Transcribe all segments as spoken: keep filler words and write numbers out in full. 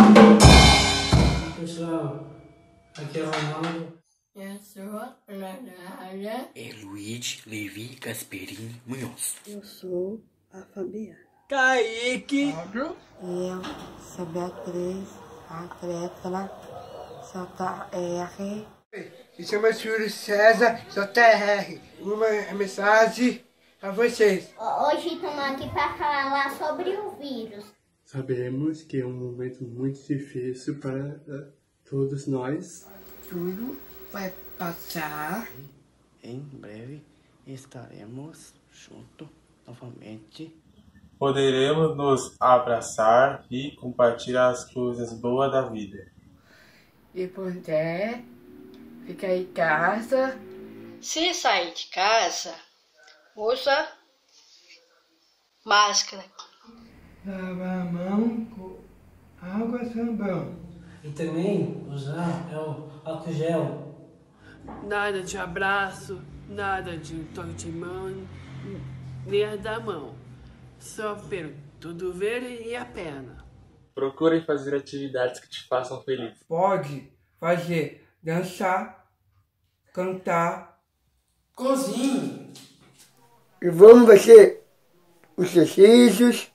Pessoal, aqui é o Ronaldo. Eu sou a Natália. É Luiz Levi Gasperini Munhoz. Eu sou a Fabiana. Kaique. Eu sou Beatriz, atleta, J R. Eu sou meu filho César, J R. Uma mensagem a vocês. Hoje estamos aqui para falar sobre o vírus. Sabemos que é um momento muito difícil para uh, todos nós. Tudo vai passar. Em breve estaremos juntos novamente. Poderemos nos abraçar e compartilhar as coisas boas da vida. Se puder, fica em casa. Se sair de casa, usa máscara. Lavar a mão com água e sabão. E também usar é o álcool gel. Nada de abraço, nada de toque de mão, nem da mão. Só pelo cotovelo e a perna. Procure fazer atividades que te façam feliz. Pode fazer dançar, cantar, Cozinhe. e vamos fazer os exercícios.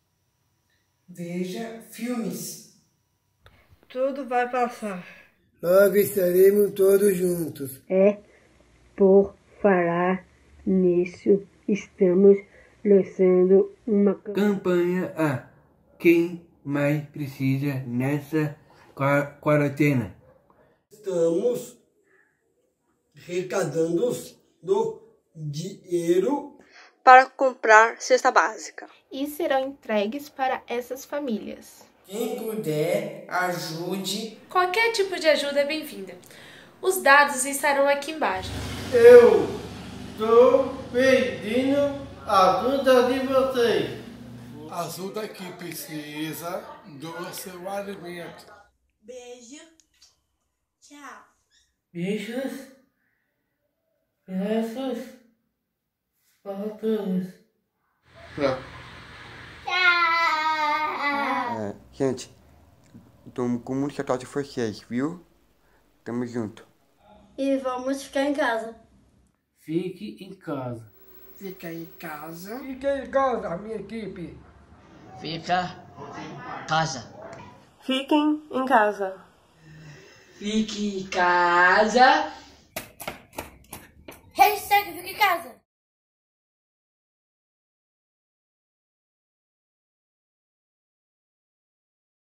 Veja filmes. Tudo vai passar. Logo estaremos todos juntos. É por falar nisso, estamos lançando uma Campanha a quem mais precisa nessa quarentena. Estamos arrecadando do dinheiro Para comprar cesta básica. E serão entregues para essas famílias. Quem puder, ajude. Qualquer tipo de ajuda é bem-vinda. Os dados estarão aqui embaixo. Eu estou pedindo a ajuda de vocês. Ajuda que precisa do seu alimento. Beijo. Tchau. Beijos. Graças para todos. Tchau. É, gente, tô com muita saudade de vocês, viu? Tamo junto. E vamos ficar em casa. Fique em casa. Fica em casa. Fica em casa, minha equipe. Fica casa. Fiquem em casa. Fique em casa